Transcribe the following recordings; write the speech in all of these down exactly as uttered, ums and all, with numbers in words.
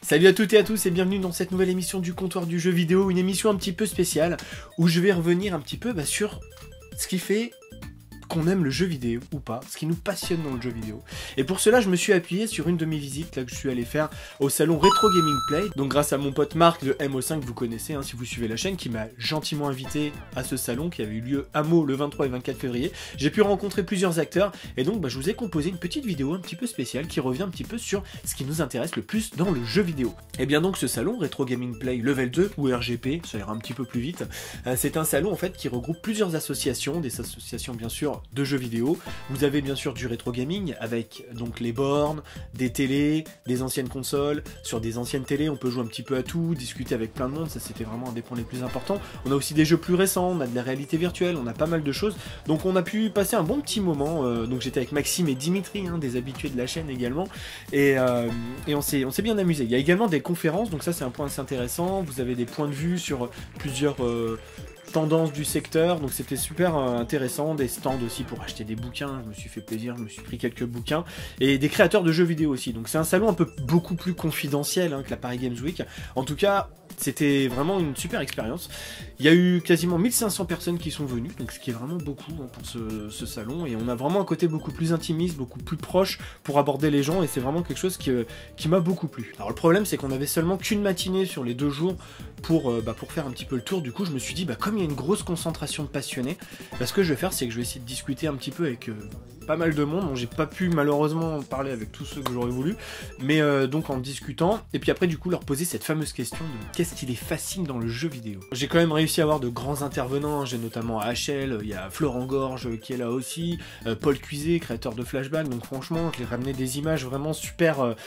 Salut à toutes et à tous et bienvenue dans cette nouvelle émission du comptoir du jeu vidéo, une émission un petit peu spéciale où je vais revenir un petit peu bah, sur ce qui fait qu'on aime le jeu vidéo ou pas, ce qui nous passionne dans le jeu vidéo. Et pour cela, je me suis appuyé sur une de mes visites là que je suis allé faire au salon Retro Gaming Play. Donc grâce à mon pote Marc de M O cinq, vous connaissez hein, si vous suivez la chaîne, qui m'a gentiment invité à ce salon qui avait eu lieu à Meaux le vingt-trois et vingt-quatre février. J'ai pu rencontrer plusieurs acteurs et donc bah, je vous ai composé une petite vidéo un petit peu spéciale qui revient un petit peu sur ce qui nous intéresse le plus dans le jeu vidéo. Et bien donc ce salon Retro Gaming Play Level deux ou R G P, ça ira un petit peu plus vite, euh, c'est un salon en fait qui regroupe plusieurs associations, des associations bien sûr de jeux vidéo. Vous avez bien sûr du rétro gaming avec donc les bornes, des télés, des anciennes consoles. Sur des anciennes télés, on peut jouer un petit peu à tout, discuter avec plein de monde, ça c'était vraiment un des points les plus importants. On a aussi des jeux plus récents, on a de la réalité virtuelle, on a pas mal de choses. Donc on a pu passer un bon petit moment. Euh, donc j'étais avec Maxime et Dimitri, hein, des habitués de la chaîne également. Et, euh, et on s'est on s'est bien amusé. Il y a également des conférences, donc ça c'est un point assez intéressant. Vous avez des points de vue sur plusieurs... Euh, tendance du secteur, donc c'était super euh, intéressant, des stands aussi pour acheter des bouquins, je me suis fait plaisir, je me suis pris quelques bouquins, et des créateurs de jeux vidéo aussi, donc c'est un salon un peu beaucoup plus confidentiel hein, que la Paris Games Week, en tout cas c'était vraiment une super expérience. Il y a eu quasiment mille cinq cents personnes qui sont venues, donc ce qui est vraiment beaucoup hein, pour ce, ce salon, et on a vraiment un côté beaucoup plus intimiste, beaucoup plus proche pour aborder les gens, et c'est vraiment quelque chose qui, euh, qui m'a beaucoup plu. Alors le problème c'est qu'on avait seulement qu'une matinée sur les deux jours pour, euh, bah, pour faire un petit peu le tour, du coup je me suis dit, bah, comme il y a une grosse concentration de passionnés, bah, ce que je vais faire c'est que je vais essayer de discuter un petit peu avec euh, pas mal de monde. Bon, j'ai pas pu malheureusement parler avec tous ceux que j'aurais voulu, mais euh, donc en discutant, et puis après du coup leur poser cette fameuse question de qu'est-ce qui les fascine dans le jeu vidéo. J'ai quand même réussi à avoir de grands intervenants, j'ai notamment H L, il y a Florent Gorge qui est là aussi, euh, Paul Cuiset, créateur de Flashback, donc franchement je l'ai ramené des images vraiment super euh,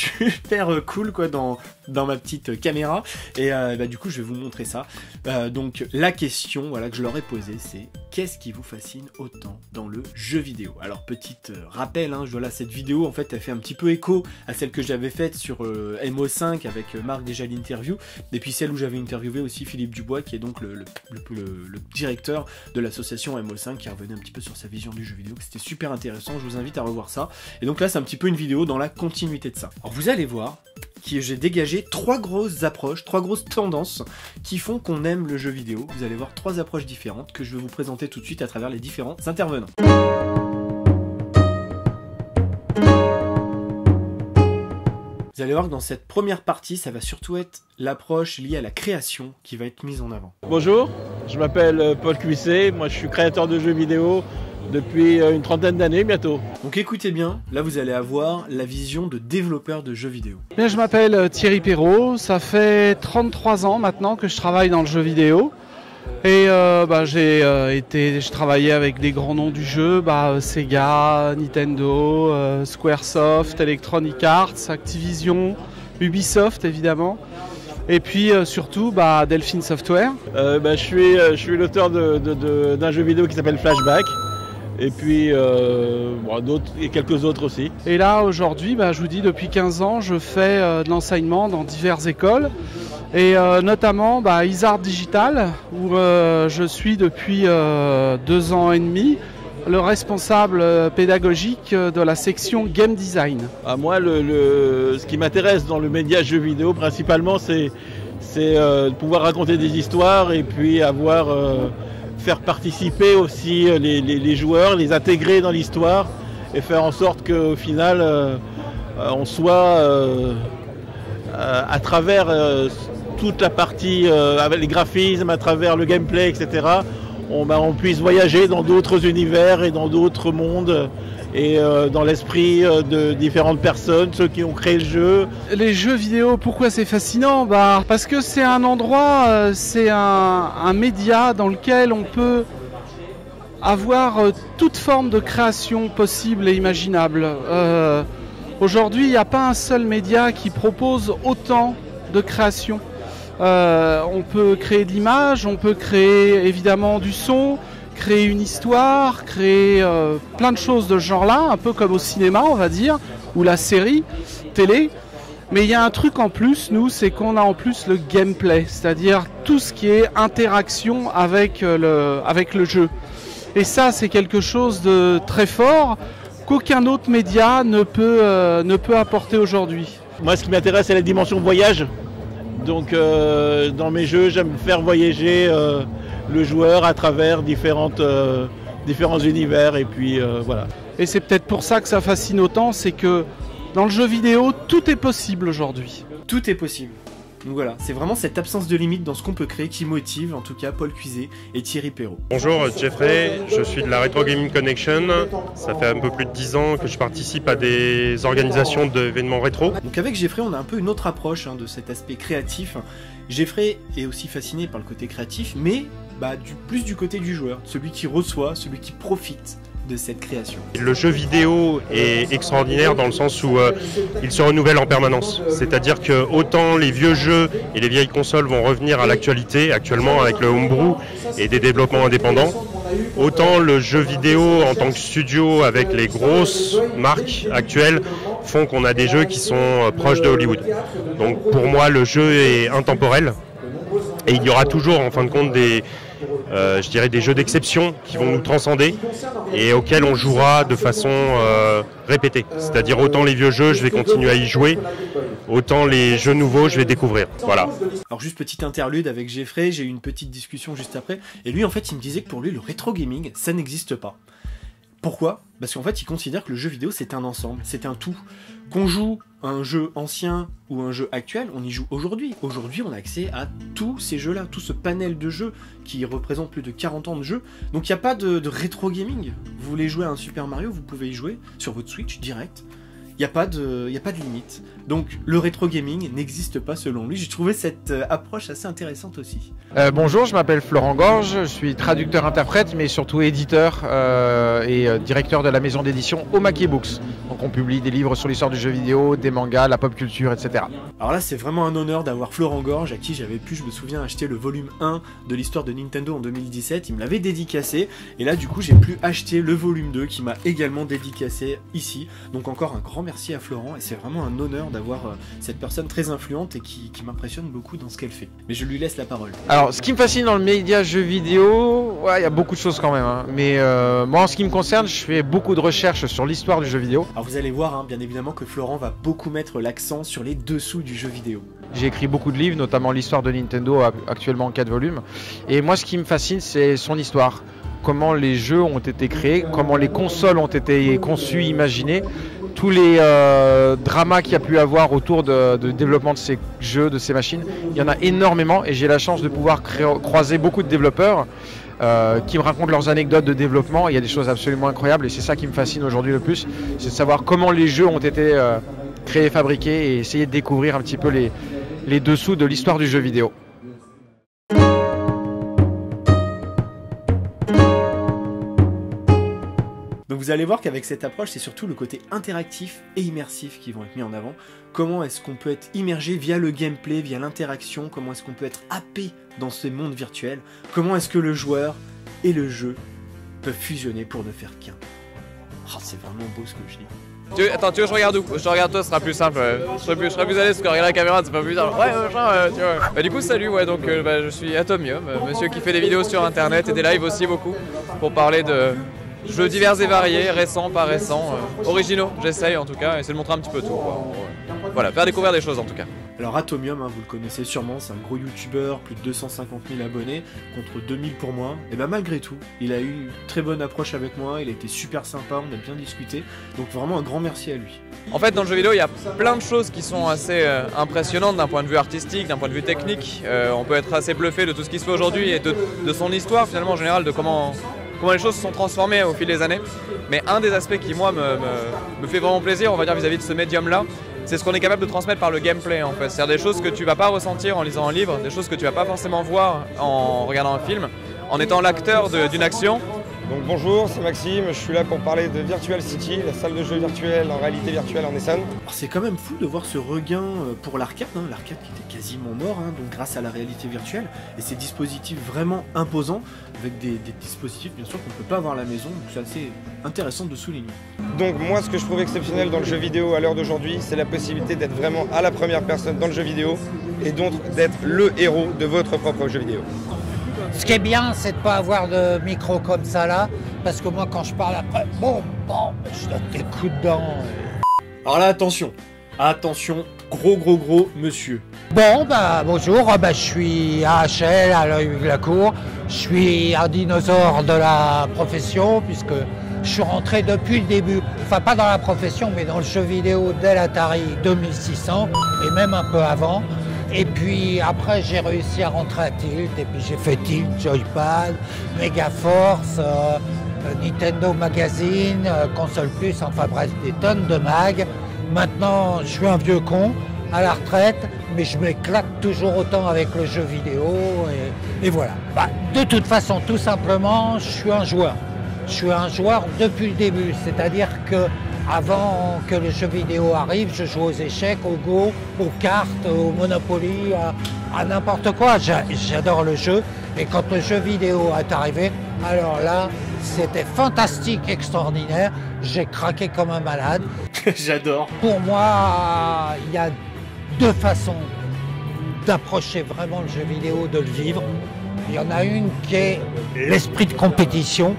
super euh, cool quoi dans, dans ma petite caméra, et euh, bah, du coup je vais vous montrer ça. Euh, donc la question voilà, que je leur ai posée c'est qu'est-ce qui vous fascine autant dans le jeu vidéo? Alors petit euh, rappel, hein, voilà, cette vidéo en fait elle fait un petit peu écho à celle que j'avais faite sur euh, M O cinq avec euh, Marc déjà l'interview, et puis celle où j'avais interviewé aussi Philippe Dubois qui est donc le, le, le, le, le directeur de l'association M O cinq qui revenait un petit peu sur sa vision du jeu vidéo, c'était super intéressant, je vous invite à revoir ça. Et donc là c'est un petit peu une vidéo dans la continuité de ça. Alors vous allez voir que j'ai dégagé trois grosses approches, trois grosses tendances qui font qu'on aime le jeu vidéo. Vous allez voir trois approches différentes que je vais vous présenter tout de suite à travers les différents intervenants. Vous allez voir que dans cette première partie, ça va surtout être l'approche liée à la création qui va être mise en avant. Bonjour, je m'appelle Paul Cuiset, moi je suis créateur de jeux vidéo depuis une trentaine d'années bientôt. Donc écoutez bien, là vous allez avoir la vision de développeur de jeux vidéo. Bien, je m'appelle Thierry Perrault, ça fait trente-trois ans maintenant que je travaille dans le jeu vidéo. Et euh, bah, j'ai euh, été, je travaillais avec des grands noms du jeu, bah, Sega, Nintendo, euh, Squaresoft, Electronic Arts, Activision, Ubisoft évidemment. Et puis euh, surtout bah, Delphine Software. Euh, bah, je suis, je suis l'auteur de, de, de, d'un jeu vidéo qui s'appelle Flashback. Et puis euh, bon, d'autres, et quelques autres aussi. Et là aujourd'hui, bah, je vous dis, depuis quinze ans, je fais euh, de l'enseignement dans diverses écoles. Et euh, notamment bah, Isart Digital, où euh, je suis depuis euh, deux ans et demi le responsable pédagogique de la section Game Design. À moi, le, le, ce qui m'intéresse dans le média jeu vidéo principalement, c'est, c'est euh, de pouvoir raconter des histoires et puis avoir... Euh, faire participer aussi les, les, les joueurs, les intégrer dans l'histoire et faire en sorte qu'au final euh, on soit euh, euh, à travers euh, toute la partie euh, avec les graphismes, à travers le gameplay, et cetera, on, bah, on puisse voyager dans d'autres univers et dans d'autres mondes et euh, dans l'esprit euh, de différentes personnes, ceux qui ont créé le jeu. Les jeux vidéo, pourquoi c'est fascinant? Bah, parce que c'est un endroit, euh, c'est un, un média dans lequel on peut avoir euh, toute forme de création possible et imaginable. Euh, aujourd'hui, il n'y a pas un seul média qui propose autant de création. Euh, on peut créer de l'image, on peut créer évidemment du son, créer une histoire, créer euh, plein de choses de ce genre-là, un peu comme au cinéma, on va dire, ou la série télé. Mais il y a un truc en plus, nous, c'est qu'on a en plus le gameplay, c'est-à-dire tout ce qui est interaction avec le, avec le jeu. Et ça, c'est quelque chose de très fort qu'aucun autre média ne peut, euh, ne peut apporter aujourd'hui. Moi, ce qui m'intéresse, c'est la dimension voyage. Donc, euh, dans mes jeux, j'aime faire voyager euh, le joueur à travers différentes, euh, différents univers. Et puis, euh, voilà. Et c'est peut-être pour ça que ça fascine autant, c'est que dans le jeu vidéo, tout est possible aujourd'hui. Tout est possible. Donc voilà, c'est vraiment cette absence de limite dans ce qu'on peut créer qui motive en tout cas Paul Cuiset et Thierry Perrault. Bonjour Jeffrey, je suis de la Retro Gaming Connection. Ça fait un peu plus de dix ans que je participe à des organisations d'événements rétro. Donc avec Jeffrey, on a un peu une autre approche hein, de cet aspect créatif. Jeffrey est aussi fasciné par le côté créatif, mais bah, du, plus du côté du joueur, celui qui reçoit, celui qui profite de cette création. Le jeu vidéo est extraordinaire dans le sens où euh, il se renouvelle en permanence. C'est-à-dire que autant les vieux jeux et les vieilles consoles vont revenir à l'actualité, actuellement avec le homebrew et des développements indépendants, autant le jeu vidéo en tant que studio avec les grosses marques actuelles font qu'on a des jeux qui sont euh, proches de Hollywood. Donc pour moi, le jeu est intemporel et il y aura toujours en fin de compte des Euh, je dirais des jeux d'exception qui vont nous transcender et auxquels on jouera de façon euh, répétée. C'est-à-dire autant les vieux jeux, je vais continuer à y jouer, autant les jeux nouveaux, je vais découvrir. Voilà. Alors juste petite interlude avec Jeffrey, j'ai eu une petite discussion juste après, et lui en fait il me disait que pour lui le rétro gaming, ça n'existe pas. Pourquoi? Parce qu'en fait il considère que le jeu vidéo c'est un ensemble, c'est un tout. Qu'on joue à un jeu ancien ou un jeu actuel, on y joue aujourd'hui. Aujourd'hui on a accès à tous ces jeux-là, tout ce panel de jeux qui représente plus de quarante ans de jeux. Donc il n'y a pas de, de rétro gaming. Vous voulez jouer à un Super Mario, vous pouvez y jouer sur votre Switch direct. Il n'y a pas de, il y a pas de limite. Donc le rétro gaming n'existe pas selon lui. J'ai trouvé cette euh, approche assez intéressante aussi. Euh, bonjour, je m'appelle Florent Gorge, je suis traducteur-interprète, mais surtout éditeur euh, et euh, directeur de la maison d'édition Omake Books. Donc on publie des livres sur l'histoire du jeu vidéo, des mangas, la pop culture, et cetera. Alors là, c'est vraiment un honneur d'avoir Florent Gorge, à qui j'avais pu, je me souviens, acheter le volume un de l'histoire de Nintendo en deux mille dix-sept. Il me l'avait dédicacé, et là, du coup, j'ai pu acheter le volume deux qui m'a également dédicacé ici. Donc encore un grand merci à Florent, et c'est vraiment un honneur d'avoir euh, cette personne très influente et qui, qui m'impressionne beaucoup dans ce qu'elle fait. Mais je lui laisse la parole. Alors, ce qui me fascine dans le média jeu vidéo, ouais, il y a beaucoup de choses quand même. Hein. Mais euh, moi, en ce qui me concerne, je fais beaucoup de recherches sur l'histoire du jeu vidéo. Alors vous allez voir, hein, bien évidemment, que Florent va beaucoup mettre l'accent sur les dessous du jeu vidéo. J'ai écrit beaucoup de livres, notamment l'histoire de Nintendo, actuellement en quatre volumes. Et moi, ce qui me fascine, c'est son histoire. Comment les jeux ont été créés, comment les consoles ont été conçues, imaginées, tous les euh, dramas qu'il y a pu avoir autour de, de développement de ces jeux, de ces machines. Il y en a énormément et j'ai la chance de pouvoir créer, croiser beaucoup de développeurs euh, qui me racontent leurs anecdotes de développement. Il y a des choses absolument incroyables et c'est ça qui me fascine aujourd'hui le plus, c'est de savoir comment les jeux ont été euh, créés, fabriqués et essayer de découvrir un petit peu les, les dessous de l'histoire du jeu vidéo. Donc vous allez voir qu'avec cette approche, c'est surtout le côté interactif et immersif qui vont être mis en avant. Comment est-ce qu'on peut être immergé via le gameplay, via l'interaction, comment est-ce qu'on peut être happé dans ce monde virtuel, comment est-ce que le joueur et le jeu peuvent fusionner pour ne faire qu'un. Oh, c'est vraiment beau ce que je dis. Tu, attends, tu veux que je regarde où? Je regarde toi, ce sera plus simple. Je serai plus, je serai plus à l'aise parce que regarder la caméra, c'est pas plus simple. Ouais, machin, euh, tu vois. Bah, du coup, salut, ouais, donc euh, bah, je suis Atomium, euh, monsieur qui fait des vidéos sur internet et des lives aussi beaucoup pour parler de jeux divers et variés, récents, pas récents, euh, originaux, j'essaye en tout cas, essayer de montrer un petit peu tout. Quoi. Voilà, faire découvrir des choses en tout cas. Alors Atomium, hein, vous le connaissez sûrement, c'est un gros youtubeur, plus de deux cent cinquante mille abonnés, contre deux mille pour moi. Et bah malgré tout, il a eu une très bonne approche avec moi, il a été super sympa, on a bien discuté, donc vraiment un grand merci à lui. En fait, dans le jeu vidéo, il y a plein de choses qui sont assez euh, impressionnantes d'un point de vue artistique, d'un point de vue technique. Euh, on peut être assez bluffé de tout ce qui se fait aujourd'hui et de, de son histoire finalement en général, de comment... comment les choses se sont transformées au fil des années. Mais un des aspects qui, moi, me, me, me fait vraiment plaisir, on va dire, vis-à-vis de ce médium-là, c'est ce qu'on est capable de transmettre par le gameplay, en fait. C'est-à-dire des choses que tu vas pas ressentir en lisant un livre, des choses que tu vas pas forcément voir en regardant un film, en étant l'acteur d'une action. Donc bonjour, c'est Maxime, je suis là pour parler de Virtual City, la salle de jeu virtuelle en réalité virtuelle en Essonne. C'est quand même fou de voir ce regain pour l'arcade, hein, l'arcade qui était quasiment mort, hein, donc grâce à la réalité virtuelle, et ces dispositifs vraiment imposants, avec des, des dispositifs bien sûr qu'on ne peut pas avoir à la maison, donc c'est assez intéressant de souligner. Donc moi ce que je trouve exceptionnel dans le jeu vidéo à l'heure d'aujourd'hui, c'est la possibilité d'être vraiment à la première personne dans le jeu vidéo, et donc d'être le héros de votre propre jeu vidéo. Ce qui est bien, c'est de ne pas avoir de micro comme ça là, parce que moi quand je parle après, bon, bon, je donne des coups de dents. Alors là, attention, attention, gros gros gros monsieur. Bon, bah bonjour, bah, je suis A H L à l'Œil-la-Cour. Je suis un dinosaure de la profession puisque je suis rentré depuis le début, enfin pas dans la profession mais dans le jeu vidéo dès l'Atari deux mille six cents et même un peu avant. Et puis après j'ai réussi à rentrer à Tilt et puis j'ai fait Tilt, Joypad, Megaforce, euh, Nintendo Magazine, euh, Console Plus, enfin bref des tonnes de mag. Maintenant je suis un vieux con à la retraite mais je m'éclate toujours autant avec le jeu vidéo et, et voilà. Bah, de toute façon tout simplement je suis un joueur. Je suis un joueur depuis le début, c'est-à-dire que avant que le jeu vidéo arrive, je joue aux échecs, au Go, aux cartes, au Monopoly, à, à n'importe quoi. J'adore le jeu. Et quand le jeu vidéo est arrivé, alors là, c'était fantastique, extraordinaire. J'ai craqué comme un malade. J'adore. Pour moi, il y a deux façons d'approcher vraiment le jeu vidéo, de le vivre. Il y en a une qui est l'esprit de compétition.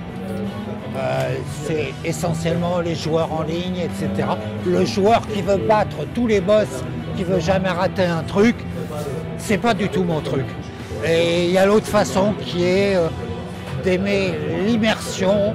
Euh, c'est essentiellement les joueurs en ligne, et cetera. Le joueur qui veut battre tous les boss, qui veut jamais rater un truc, c'est pas du tout mon truc. Et il y a l'autre façon qui est euh, d'aimer l'immersion,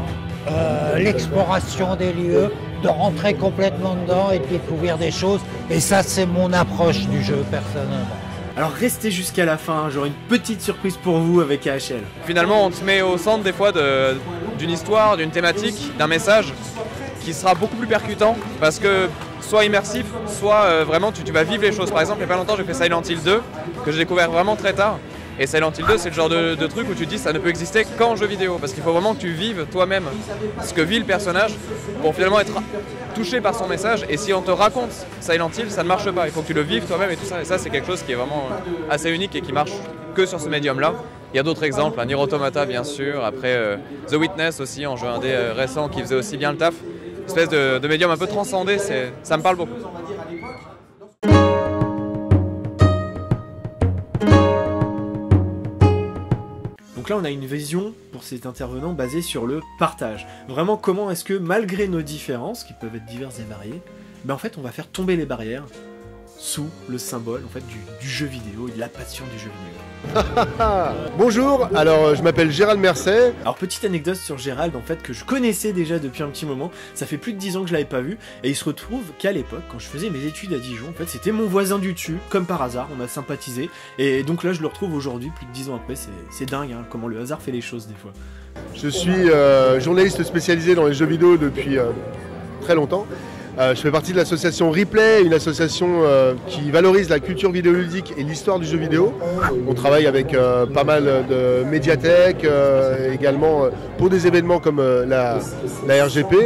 euh, l'exploration des lieux, de rentrer complètement dedans et de découvrir des choses. Et ça, c'est mon approche du jeu personnellement. Alors restez jusqu'à la fin, j'aurai une petite surprise pour vous avec A H L. Finalement, on te met au centre des fois de, d'une histoire, d'une thématique, d'un message qui sera beaucoup plus percutant parce que soit immersif, soit euh, vraiment tu, tu vas vivre les choses. Par exemple, il n'y a pas longtemps, j'ai fait Silent Hill deux que j'ai découvert vraiment très tard. Et Silent Hill deux, c'est le genre de, de truc où tu te dis ça ne peut exister qu'en jeu vidéo parce qu'il faut vraiment que tu vives toi-même ce que vit le personnage pour finalement être touché par son message. Et si on te raconte Silent Hill, ça ne marche pas. Il faut que tu le vives toi-même et tout ça. Et ça, c'est quelque chose qui est vraiment assez unique et qui marche que sur ce médium-là. Il y a d'autres exemples, hein, Nier Automata bien sûr, après euh, The Witness aussi, en jeu indé euh, récent qui faisait aussi bien le taf. Une espèce de, de médium un peu transcendé, ça me parle beaucoup. Donc là, on a une vision pour cet intervenant basée sur le partage. Vraiment, comment est-ce que, malgré nos différences, qui peuvent être diverses et variées, ben en fait, on va faire tomber les barrières sous le symbole en fait, du, du jeu vidéo et de la passion du jeu vidéo. Bonjour, alors je m'appelle Gérald Mercet. Alors petite anecdote sur Gérald en fait que je connaissais déjà depuis un petit moment, ça fait plus de dix ans que je l'avais pas vu et il se retrouve qu'à l'époque quand je faisais mes études à Dijon en fait c'était mon voisin du dessus, comme par hasard, on a sympathisé et donc là je le retrouve aujourd'hui plus de dix ans après, c'est dingue hein, comment le hasard fait les choses des fois. Je suis euh, journaliste spécialisé dans les jeux vidéo depuis euh, très longtemps. Euh, je fais partie de l'association Replay, une association euh, qui valorise la culture vidéoludique et l'histoire du jeu vidéo. On travaille avec euh, pas mal de médiathèques, euh, également euh, pour des événements comme euh, la, la R G P.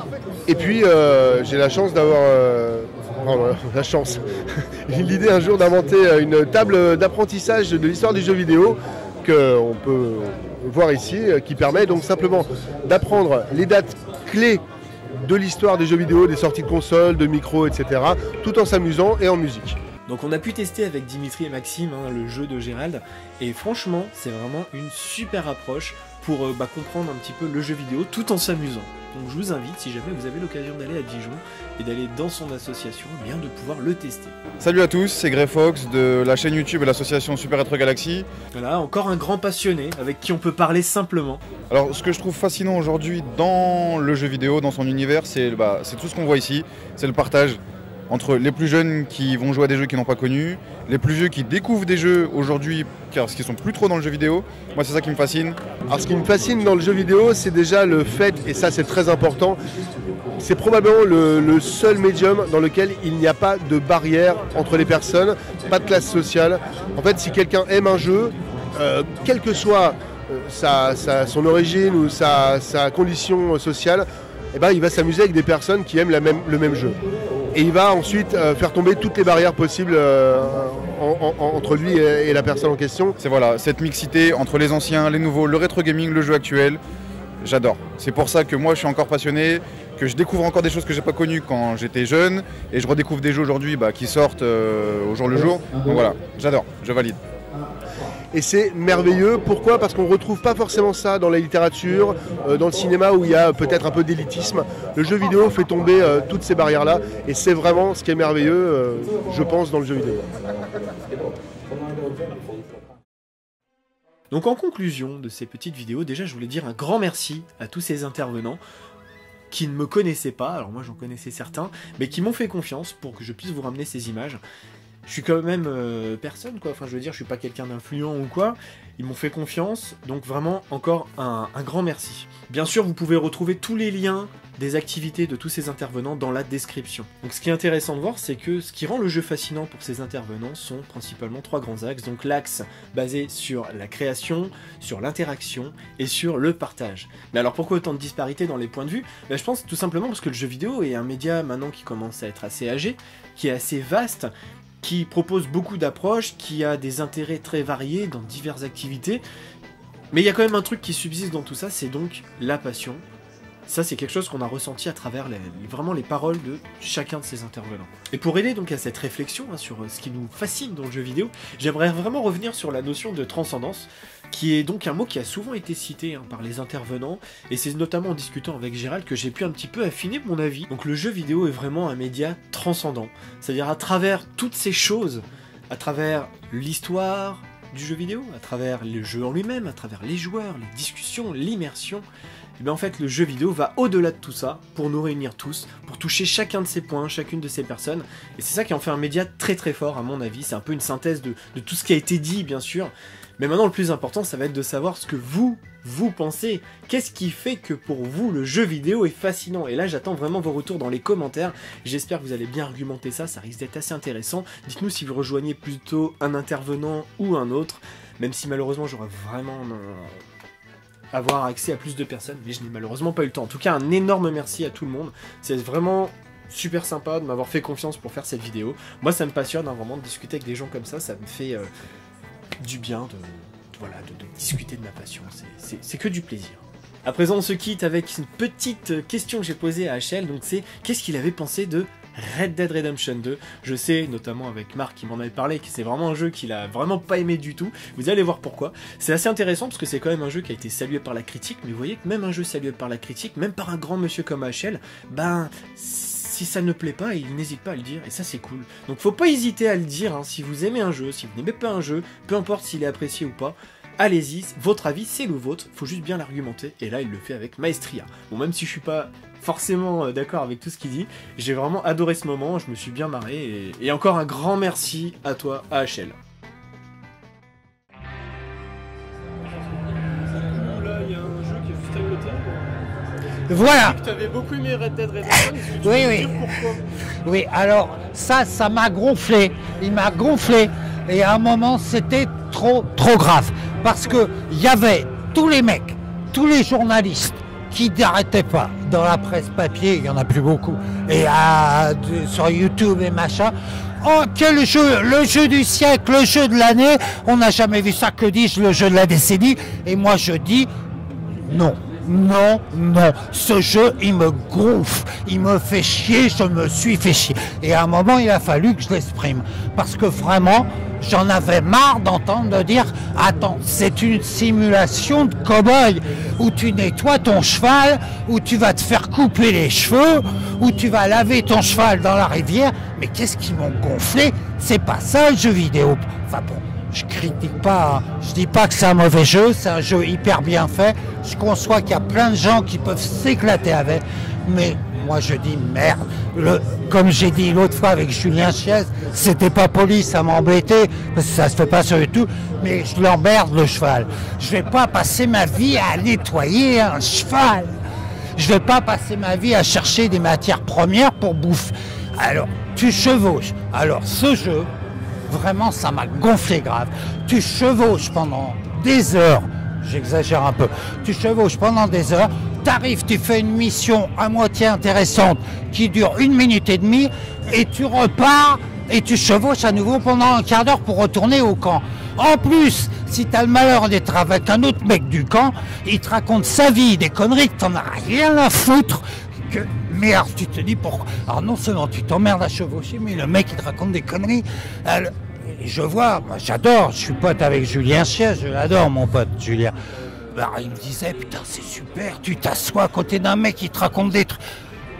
Et puis euh, j'ai la chance d'avoir... Euh, oh, la chance l'idée un jour d'inventer une table d'apprentissage de l'histoire du jeu vidéo qu'on peut voir ici, qui permet donc simplement d'apprendre les dates clés de l'histoire des jeux vidéo, des sorties de consoles, de micros, et cetera, tout en s'amusant et en musique. Donc on a pu tester avec Dimitri et Maxime hein, le jeu de Gérald, et franchement c'est vraiment une super approche pour euh, bah, comprendre un petit peu le jeu vidéo tout en s'amusant. Donc je vous invite, si jamais vous avez l'occasion d'aller à Dijon et d'aller dans son association, eh bien de pouvoir le tester. Salut à tous, c'est Grey Fox de la chaîne YouTube et l'association Super Retro Galaxy. Voilà, encore un grand passionné avec qui on peut parler simplement. Alors ce que je trouve fascinant aujourd'hui dans le jeu vidéo, dans son univers, c'est bah, tout ce qu'on voit ici, c'est le partage entre les plus jeunes qui vont jouer à des jeux qu'ils n'ont pas connus, les plus vieux qui découvrent des jeux aujourd'hui parce qu'ils sont plus trop dans le jeu vidéo. Moi c'est ça qui me fascine. Alors ce qui me fascine dans le jeu vidéo, c'est déjà le fait, et ça c'est très important, c'est probablement le, le seul médium dans lequel il n'y a pas de barrière entre les personnes, pas de classe sociale. En fait, si quelqu'un aime un jeu, euh, quelle que soit euh, sa, sa, son origine ou sa, sa condition sociale, eh ben, il va s'amuser avec des personnes qui aiment la même, le même jeu. Et il va ensuite euh, faire tomber toutes les barrières possibles euh, en, en, entre lui et, et la personne en question. C'est voilà, cette mixité entre les anciens, les nouveaux, le rétro gaming, le jeu actuel, j'adore. C'est pour ça que moi je suis encore passionné, que je découvre encore des choses que j'ai pas connues quand j'étais jeune, et je redécouvre des jeux aujourd'hui bah, qui sortent euh, au jour le jour. Donc voilà, j'adore, je valide. et c'est merveilleux. Pourquoi? Parce qu'on ne retrouve pas forcément ça dans la littérature, euh, dans le cinéma où il y a peut-être un peu d'élitisme. Le jeu vidéo fait tomber euh, toutes ces barrières-là et c'est vraiment ce qui est merveilleux, euh, je pense, dans le jeu vidéo. Donc en conclusion de ces petites vidéos, déjà je voulais dire un grand merci à tous ces intervenants qui ne me connaissaient pas, alors moi j'en connaissais certains, mais qui m'ont fait confiance pour que je puisse vous ramener ces images. Je suis quand même euh, personne, quoi, enfin je veux dire, je suis pas quelqu'un d'influent ou quoi, ils m'ont fait confiance, donc vraiment encore un, un grand merci. Bien sûr, vous pouvez retrouver tous les liens des activités de tous ces intervenants dans la description. Donc ce qui est intéressant de voir, c'est que ce qui rend le jeu fascinant pour ces intervenants sont principalement trois grands axes. Donc l'axe basé sur la création, sur l'interaction et sur le partage. Mais alors pourquoi autant de disparités dans les points de vue? Ben, je pense tout simplement parce que le jeu vidéo est un média maintenant qui commence à être assez âgé, qui est assez vaste, qui propose beaucoup d'approches, qui a des intérêts très variés dans diverses activités. Mais il y a quand même un truc qui subsiste dans tout ça, c'est donc la passion. Ça, c'est quelque chose qu'on a ressenti à travers les, vraiment les paroles de chacun de ces intervenants. Et pour aider donc à cette réflexion hein, sur ce qui nous fascine dans le jeu vidéo, j'aimerais vraiment revenir sur la notion de transcendance, qui est donc un mot qui a souvent été cité hein, par les intervenants, et c'est notamment en discutant avec Gérald que j'ai pu un petit peu affiner mon avis. Donc le jeu vidéo est vraiment un média transcendant, c'est-à-dire à travers toutes ces choses, à travers l'histoire du jeu vidéo, à travers le jeu en lui-même, à travers les joueurs, les discussions, l'immersion, et bien en fait le jeu vidéo va au-delà de tout ça pour nous réunir tous, pour toucher chacun de ces points, chacune de ces personnes, et c'est ça qui en fait un média très très fort à mon avis. C'est un peu une synthèse de, de tout ce qui a été dit bien sûr, mais maintenant le plus important ça va être de savoir ce que vous, vous pensez, qu'est-ce qui fait que pour vous le jeu vidéo est fascinant, et là j'attends vraiment vos retours dans les commentaires, j'espère que vous allez bien argumenter ça, ça risque d'être assez intéressant. Dites-nous si vous rejoignez plutôt un intervenant ou un autre, même si malheureusement j'aurais vraiment euh, avoir accès à plus de personnes, mais je n'ai malheureusement pas eu le temps. En tout cas, un énorme merci à tout le monde, c'est vraiment super sympa de m'avoir fait confiance pour faire cette vidéo. Moi ça me passionne hein, vraiment de discuter avec des gens comme ça, ça me fait euh, du bien de, de, voilà, de, de discuter de ma passion, c'est que du plaisir. À présent on se quitte avec une petite question que j'ai posée à H L, donc c'est qu'est-ce qu'il avait pensé de Red Dead Redemption deux. Je sais, notamment avec Marc qui m'en avait parlé, que c'est vraiment un jeu qu'il a vraiment pas aimé du tout. Vous allez voir pourquoi. C'est assez intéressant parce que c'est quand même un jeu qui a été salué par la critique, mais vous voyez que même un jeu salué par la critique, même par un grand monsieur comme H L, ben si ça ne plaît pas, il n'hésite pas à le dire, et ça c'est cool. Donc faut pas hésiter à le dire, hein, si vous aimez un jeu, si vous n'aimez pas un jeu, peu importe s'il est apprécié ou pas, allez-y, votre avis c'est le vôtre, faut juste bien l'argumenter, et là il le fait avec maestria. Bon, même si je suis pas forcément d'accord avec tout ce qu'il dit, j'ai vraiment adoré ce moment, je me suis bien marré, et, et encore un grand merci à toi, à H L. Voilà. Tu avais beaucoup aimé Red Dead Redemption. Oui, oui. Oui, alors ça, ça m'a gonflé. Il m'a gonflé. Et à un moment, c'était trop, trop grave. Parce que il y avait tous les mecs, tous les journalistes qui n'arrêtaient pas dans la presse papier, il n'y en a plus beaucoup, et à, de, sur YouTube et machin. Oh, quel jeu, le jeu du siècle, le jeu de l'année. On n'a jamais vu ça, que dis-je, le jeu de la décennie. Et moi, je dis non. Non, non, ce jeu, il me gonfle, il me fait chier, je me suis fait chier. Et à un moment, il a fallu que je l'exprime. Parce que vraiment, j'en avais marre d'entendre dire « Attends, c'est une simulation de cow-boy où tu nettoies ton cheval, où tu vas te faire couper les cheveux, où tu vas laver ton cheval dans la rivière. » Mais qu'est-ce qui m'ont gonflé? C'est pas ça le jeu vidéo. Enfin bon. Je critique pas, je dis pas que c'est un mauvais jeu, c'est un jeu hyper bien fait. Je conçois qu'il y a plein de gens qui peuvent s'éclater avec, mais moi je dis merde. Le, comme j'ai dit l'autre fois avec Julien Chiez, c'était pas poli, ça m'embêtait, parce que ça se fait pas sur YouTube, mais je l'emmerde le cheval. Je vais pas passer ma vie à nettoyer un cheval. Je vais pas passer ma vie à chercher des matières premières pour bouffer. Alors, tu chevauches. Alors, ce jeu, vraiment, ça m'a gonflé grave. Tu chevauches pendant des heures, j'exagère un peu, tu chevauches pendant des heures, t'arrives, tu fais une mission à moitié intéressante qui dure une minute et demie, et tu repars et tu chevauches à nouveau pendant un quart d'heure pour retourner au camp. En plus, si t'as le malheur d'être avec un autre mec du camp, il te raconte sa vie, des conneries que t'en as rien à foutre. Que merde, tu te dis pourquoi. Alors non seulement tu t'emmerdes à chevaucher, mais le mec il te raconte des conneries. Alors, Et je vois, moi j'adore, je suis pote avec Julien Chiez, je l'adore mon pote Julien. Alors, il me disait, putain c'est super, tu t'assois à côté d'un mec qui te raconte des trucs.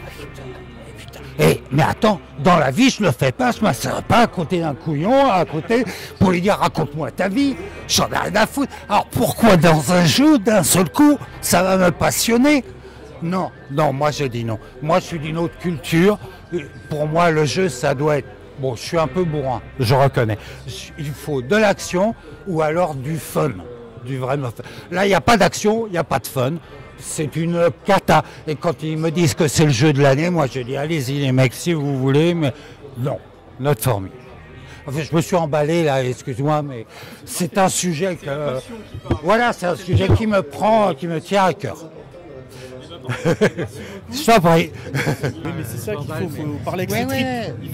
Et, mais attends, dans la vie, je le fais pas, je m'assois pas à côté d'un couillon, à côté, pour lui dire raconte-moi ta vie, j'en ai rien à foutre. Alors pourquoi dans un jeu, d'un seul coup, ça va me passionner? Non, non, moi je dis non. Moi je suis d'une autre culture. Pour moi, le jeu, ça doit être... Bon, je suis un peu bourrin, je reconnais. Il faut de l'action ou alors du fun, du vraiment fun. Là, il n'y a pas d'action, il n'y a pas de fun. C'est une cata. Et quand ils me disent que c'est le jeu de l'année, moi je dis allez-y les mecs si vous voulez, mais non, notre formule. Enfin, je me suis emballé là, excuse-moi, mais c'est un sujet que... Euh, voilà, c'est un sujet qui me prend, qui me tient à cœur. Je t'en prie. Oui, mais c'est ça qu'il faut, faut parler avec Ouais, ses tripes. ouais. Il